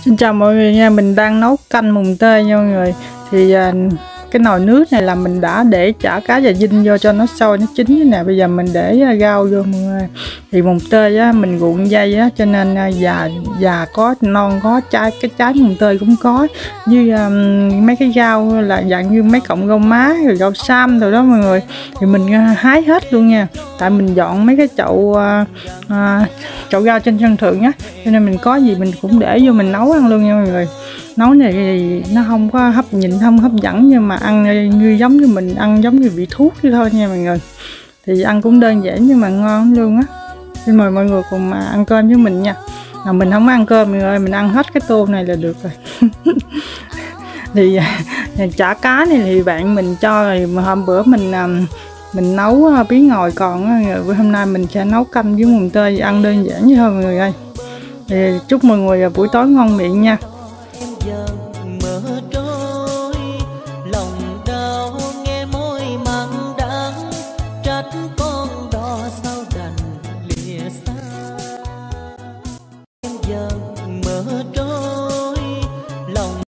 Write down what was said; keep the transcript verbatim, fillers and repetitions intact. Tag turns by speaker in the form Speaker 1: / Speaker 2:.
Speaker 1: Xin chào mọi người nha, mình đang nấu canh mùng tơi nha mọi người. Thì à, cái nồi nước này là mình đã để chả cá và dinh vô cho nó sôi nó chín thế nè. Bây giờ mình để rau vô mọi người. Thì mùng tơi á mình cuộn dây á cho nên à, già già có non có trái, cái trái mùng tơi cũng có, với à, mấy cái rau là dạng như mấy cọng rau má rồi rau sam rồi đó mọi người. Thì mình hái hết luôn nha, tại mình dọn mấy cái chậu à, à, chậu rau trên sân thượng á, cho nên mình có gì mình cũng để vô mình nấu ăn luôn nha mọi người. Nấu này thì nó không có hấp nhìn không hấp dẫn, nhưng mà ăn như giống như mình ăn giống như vị thuốc chứ thôi nha mọi người. Thì ăn cũng đơn giản nhưng mà ngon luôn á. Xin mời mọi người cùng mà ăn cơm với mình nha. Mà mình không ăn cơm mọi người, mình ăn hết cái tô này là được rồi. Thì chả cá này thì bạn mình cho rồi, mà hôm bữa mình mình nấu bí ngòi còn, rồi hôm nay mình sẽ nấu canh với mùng tơi ăn đơn giản như thôi mọi người ơi. Thì chúc mọi người buổi tối ngon miệng nha.
Speaker 2: Lòng đau nghe môi mặn đắng trách